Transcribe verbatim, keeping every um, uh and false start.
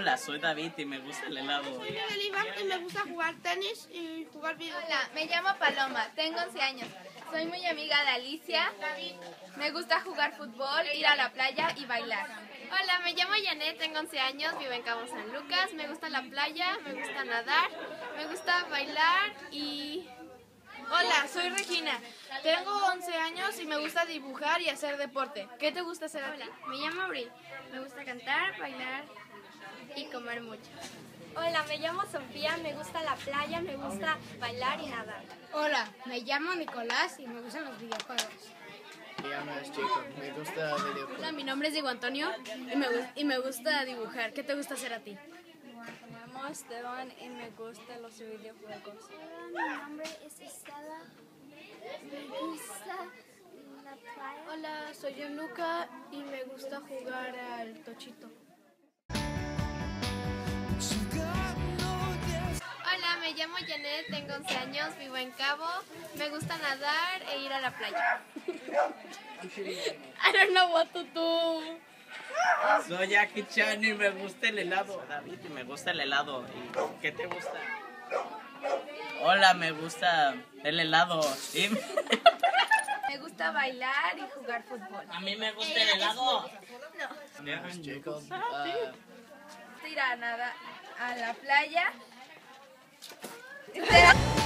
Hola, soy David y me gusta el helado. Soy Miguel Iván y me gusta jugar tenis y jugar videojuegos. Hola, me llamo Paloma, tengo once años. Soy muy amiga de Alicia. Me gusta jugar fútbol, ir a la playa y bailar. Hola, me llamo Janet, tengo once años, vivo en Cabo San Lucas. Me gusta la playa, me gusta nadar, me gusta bailar y... Hola, soy Regina. Tengo once años y me gusta dibujar y hacer deporte. ¿Qué te gusta hacer a ti? Hola, me llamo Abril. Me gusta cantar, bailar y comer mucho. Hola, me llamo Sofía, me gusta la playa, me gusta bailar y nadar. Hola, me llamo Nicolás y me gustan los videojuegos. Me llamo Jacob, me gusta videojuegos. Hola, mi nombre es Diego Antonio y me, y me gusta dibujar. ¿Qué te gusta hacer a ti? Me llamo Esteban y me gustan los videojuegos. Hola, mi nombre es Estela. Me gusta la playa. Hola, soy Gianluca y me gusta jugar al tochito. Hola, me llamo Janet, tengo once años, vivo en Cabo. Me gusta nadar e ir a la playa. I don't know what to do. Soy Jackie Chan y me gusta el helado. David y me gusta el helado. ¿Y qué te gusta? Hola, me gusta el helado. ¿Sí? Me gusta bailar y jugar fútbol. A mí me gusta el helado. Me llamo Jacob. Uh, Ir a nada a la playa.